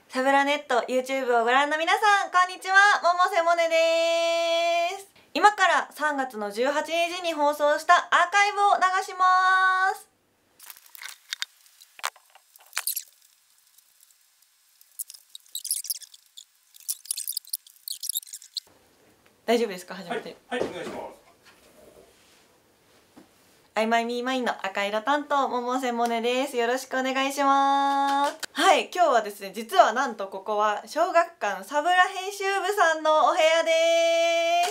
サブラネット YouTube をご覧の皆さん、こんにちは、百瀬萌音です。今から3月の18日に放送したアーカイブを流します。大丈夫ですか？始めて。 はい、お願いします。 アイマイミーマインの赤色担当、百瀬萌音です。よろしくお願いします。はい、今日はですね、実はなんとここは小学館サブラ編集部さんのお部屋です。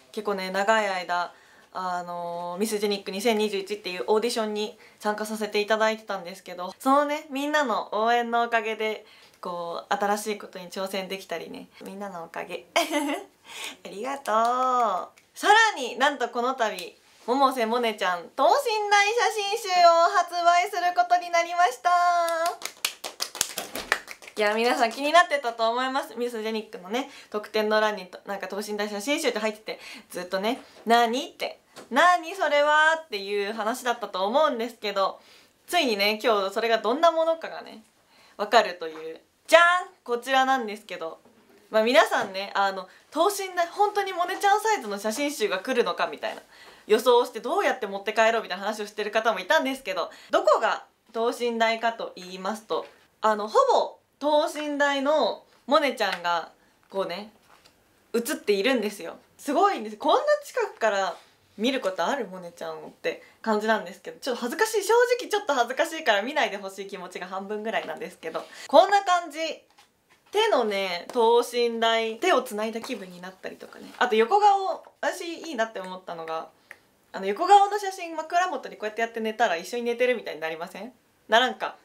結構ね、長い間ミスジェニック2021っていうオーディションに参加させていただいてたんですけど、そのね、みんなの応援のおかげでこう新しいことに挑戦できたりね、みんなのおかげありがとう。さらになんとこの度百瀬萌音ちゃん等身大写真集を発売することになりました。いや、皆さん気になってたと思います。ミスジェニックのね、特典の欄になんか等身大写真集って入ってて、ずっとね、何って何それはっていう話だったと思うんですけど、ついにね、今日それがどんなものかがねわかるという、じゃん、こちらなんですけど、皆さんね、等身大本当に萌音ちゃんサイズの写真集が来るのかみたいな予想をして、どうやって持って帰ろうみたいな話をしてる方もいたんですけど、どこが等身大かと言いますと、ほぼ等身大の萌音ちゃんがこうね写っているんですよ。すごいんです。こんな近くから見ることある萌音ちゃんって感じなんですけど、ちょっと恥ずかしい、正直ちょっと恥ずかしいから見ないでほしい気持ちが半分ぐらいなんですけど、こんな感じ。手のね等身大、手をつないだ気分になったりとかね、あと横顔、私いいなって思ったのが、横顔の写真枕元にこうやってやって寝たら一緒に寝てるみたいになりません？ならんか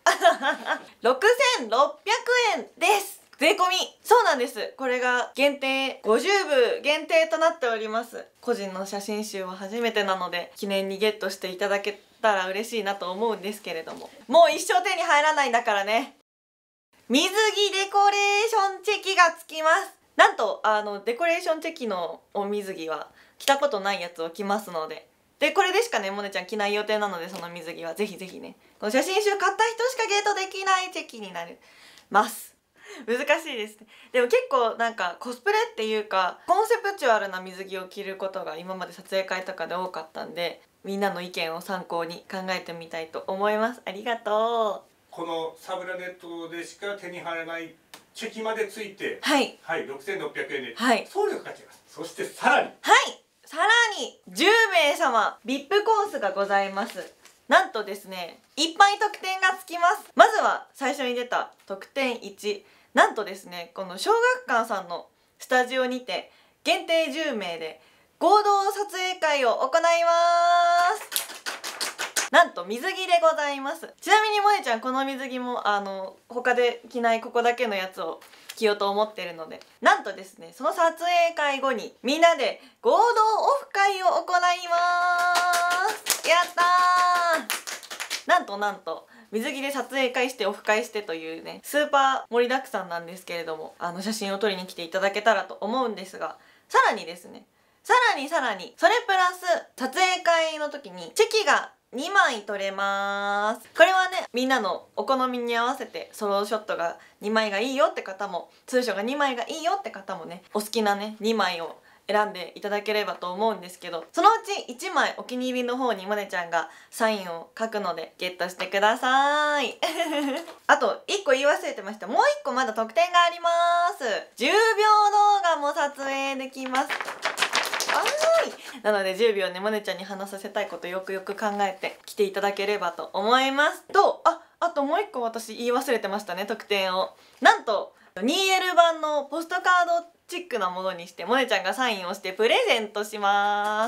6600円です。税込み。そうなんです。これが限定50部限定となっております。個人の写真集は初めてなので記念にゲットしていただけたら嬉しいなと思うんですけれども、もう一生手に入らないんだからね。水着デコレーションチェキがつきます。なんとデコレーションチェキのお水着は着たことないやつを着ますので、これでしかね萌音ちゃん着ない予定なので、その水着はぜひぜひね、この写真集買った人しかゲットできないチェキになります。難しいですね。でも結構なんかコスプレっていうかコンセプチュアルな水着を着ることが今まで撮影会とかで多かったんで、みんなの意見を参考に考えてみたいと思います。ありがとう。 このサブラネットでしか手に入らないチェキまでついて、 はい、 はい、6600円で、 はい、 送料かかっちゃいます。そしてさらに、 はい、さらに10名様 VIP コースがございます。なんとですね、いっぱい特典がつきます。まずは最初に出た特典1、なんとですね、この小学館さんのスタジオにて限定10名で合同撮影会を行います。なんと水着でございます。ちなみに萌音ちゃんこの水着も他で着ないここだけのやつを着ようと思ってるので、なんとですね、その撮影会後にみんなで合同オフ会を行います。やったー。なんと水着で撮影会してオフ会してというね、スーパー盛りだくさんなんですけれども、写真を撮りに来ていただけたらと思うんですが、さらにですね、さらにそれプラス撮影会の時にチェキが2枚撮れます。これはね、みんなのお好みに合わせてソロショットが2枚がいいよって方も、ツーションが2枚がいいよって方もね、お好きなね2枚を選んでいただければと思うんですけど、そのうち1枚お気に入りの方に萌音ちゃんがサインを書くのでゲットしてくださいあと1個言い忘れてました。もう1個まだ特典があります。10秒動画も撮影できます。なので10秒ね、萌音ちゃんに話させたいことよくよく考えて来ていただければと思いますと、あともう一個私言い忘れてましたね、特典を。なんと 2L 版のポストカードチックなものにして萌音ちゃんがサインをしてプレゼントします。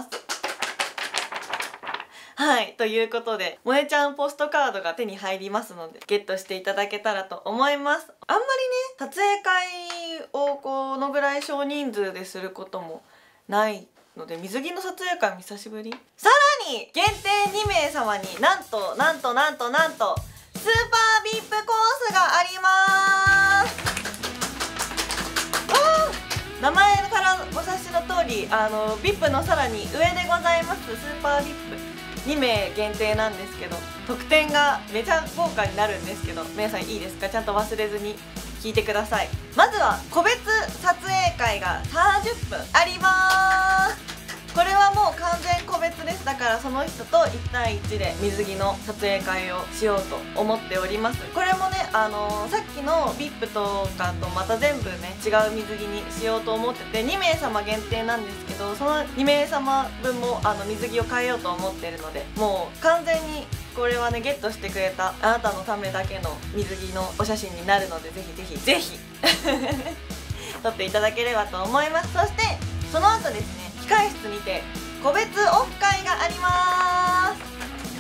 はい、ということで萌音ちゃんポストカードが手に入りますのでゲットしていただけたらと思います。あんまりね撮影会をこのぐらい少人数ですることもないので、水着の撮影会も久しぶり。さらに限定2名様になんとスーパー VIP コースがあります。名前からお察しの通りVIP のさらに上でございますスーパー VIP2 名限定なんですけど、特典がめちゃ豪華になるんですけど、皆さんいいですか？ちゃんと忘れずに聞いてください。まずは個別撮影会が30分あります。これはもう完全個別です。だからその人と1対1で水着の撮影会をしようと思っております。これもねさっきの VIP とかとまた全部ね違う水着にしようと思ってて、2名様限定なんですけど、その2名様分も水着を変えようと思ってるので、もう完全にこれはねゲットしてくれたあなたのためだけの水着のお写真になるので、ぜひぜひぜひ撮っていただければと思います。そしてその後ですね、控室にて個別オフ会があります。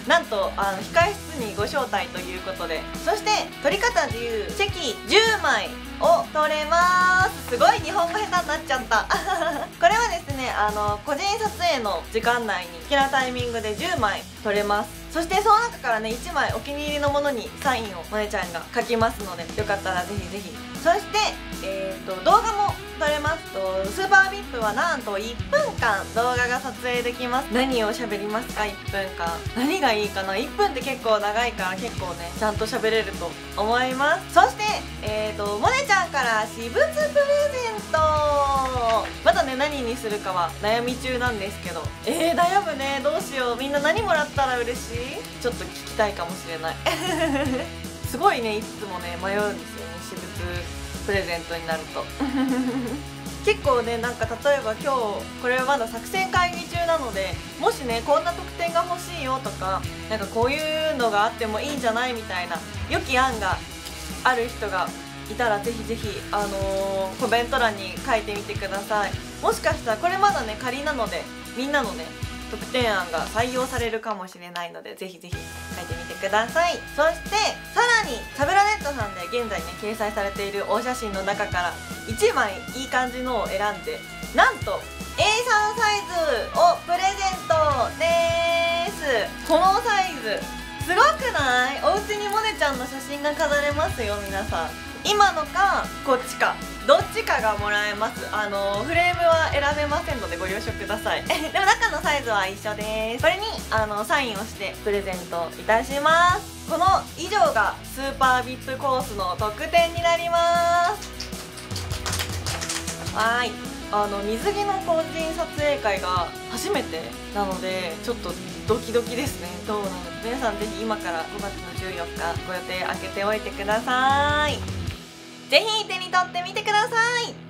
なんと控室にご招待ということで、そして撮り方自由、チェキ10枚を撮れます。すごい日本語下手になっちゃったこれはですね個人撮影の時間内に好きなタイミングで10枚撮れます。そしてその中からね1枚お気に入りのものにサインを萌音ちゃんが書きますので、よかったらぜひぜひ。そして動画も撮れますと、スーパービップはなんと1分間動画が撮影できます。何を喋りますか1分間。何がいいかな。1分って結構長いから結構ねちゃんと喋れると思います。そして萌音ちゃんから私物プレゼント。まだね何にするかは悩み中なんですけど、悩むね。どうしよう。みんな何もらったら嬉しい？ちょっと聞きたいかもしれないすごいねいつもね迷うんですよね、私物プレゼントになると結構ねなんか例えば今日これはまだ作戦会議中なので、もしねこんな特典が欲しいよとか、なんかこういうのがあってもいいんじゃないみたいな良き案がある人がいたら、ぜひぜひコメント欄に書いてみてください。もしかしたらこれまだね仮なので、みんなのね特典案が採用されるかもしれないので、ぜひぜひ書いてみてください。そしてさらにサブラネットさんで現在ね掲載されているお写真の中から1枚いい感じのを選んで、なんと A3 サイズをプレゼントです。このサイズすごくない？お家に萌音ちゃんの写真が飾れますよ皆さん。今のかこっちかどっちかがもらえます。フレームは選べませんのでご了承くださいでも中のサイズは一緒です。これにサインをしてプレゼントいたします。この以上がスーパービップコースの特典になります。はい、水着の個人撮影会が初めてなのでちょっとドキドキですね。どうなの？皆さんぜひ今から5月の14日ご予定開けておいてください。ぜひ手に取ってみてください。